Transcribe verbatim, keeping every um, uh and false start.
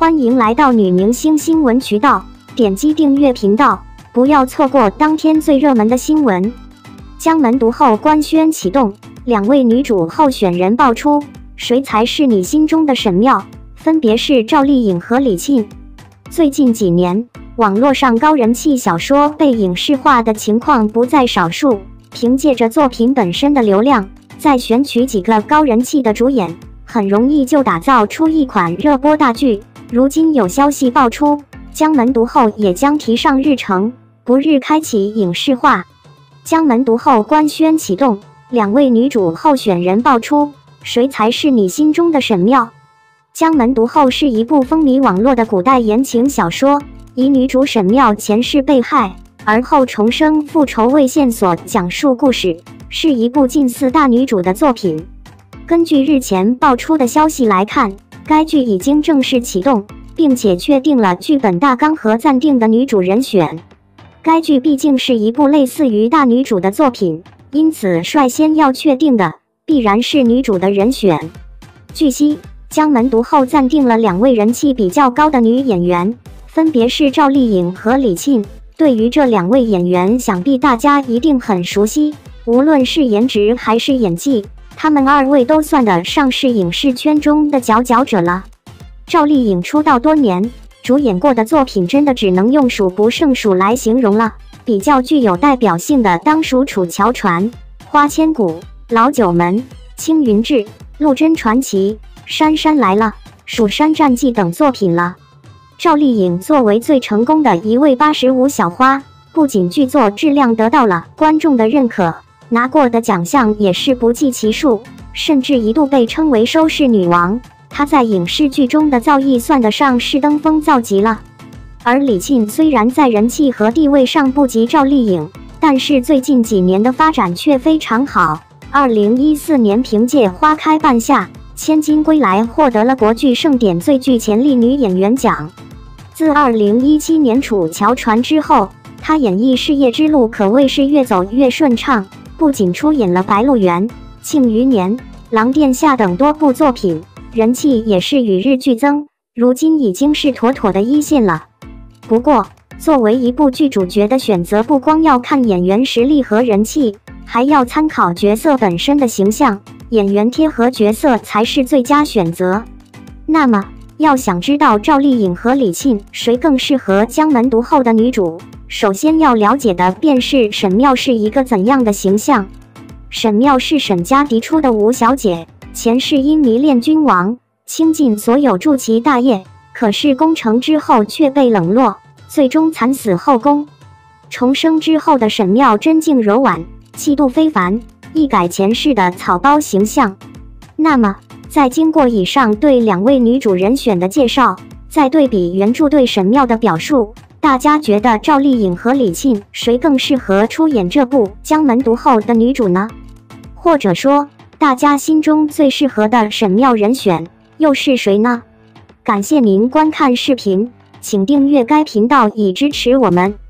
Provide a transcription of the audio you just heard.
欢迎来到女明星新闻渠道，点击订阅频道，不要错过当天最热门的新闻。江门独后官宣启动，两位女主候选人爆出，谁才是你心中的神庙？分别是赵丽颖和李沁。最近几年，网络上高人气小说被影视化的情况不在少数。凭借着作品本身的流量，再选取几个高人气的主演，很容易就打造出一款热播大剧。如今有消息爆出，江门独后也将提上日程，不日开启影视化。江门独后官宣启动，两位女主候选人爆出，谁才是你心中的神庙？江门独后是一部风靡网络的古代言情小说，以女主沈庙前世被害而后重生复仇为线索讲述故事，是一部近似大女主的作品。根据日前爆出的消息来看，该剧已经正式启动，并且确定了剧本大纲和暂定的女主人选。该剧毕竟是一部类似于大女主的作品，因此率先要确定的必然是女主的人选。据悉，江门独后暂定了两位人气比较高的女演员，分别是赵丽颖和李沁。对于这两位演员，想必大家一定很熟悉，无论是颜值还是演技，他们二位都算得上是影视圈中的佼佼者了。赵丽颖出道多年，主演过的作品真的只能用数不胜数来形容了。比较具有代表性的当属《楚乔传》、《花千骨》、《老九门》、《青云志》、《陆贞传奇》、《杉杉来了》、《蜀山战记》等作品了。赵丽颖作为最成功的一位八十五小花，不仅剧作质量得到了观众的认可，拿过的奖项也是不计其数，甚至一度被称为收视女王。她在影视剧中的造诣算得上是登峰造极了。而李沁虽然在人气和地位上不及赵丽颖，但是最近几年的发展却非常好。二零一四年凭借《花开半夏》、《千金归来》获得了国剧盛典最具潜力女演员奖。自二零一七年《楚乔传》之后，她演艺事业之路可谓是越走越顺畅，不仅出演了《白鹿原》、《庆余年》、《狼殿下》等多部作品，人气也是与日俱增，如今已经是妥妥的一线了。不过，作为一部剧主角的选择，不光要看演员实力和人气，还要参考角色本身的形象，演员贴合角色才是最佳选择。那么，要想知道赵丽颖和李沁谁更适合江门独后的女主，首先要了解的便是沈庙是一个怎样的形象。沈庙是沈家嫡出的吴小姐，前世因迷恋君王，倾尽所有助其大业，可是攻城之后却被冷落，最终惨死后宫。重生之后的沈庙真静柔婉，气度非凡，一改前世的草包形象。那么，在经过以上对两位女主人选的介绍，再对比原著对沈庙的表述，大家觉得赵丽颖和李沁谁更适合出演这部江门独后的女主呢？或者说，大家心中最适合的沈庙人选又是谁呢？感谢您观看视频，请订阅该频道以支持我们。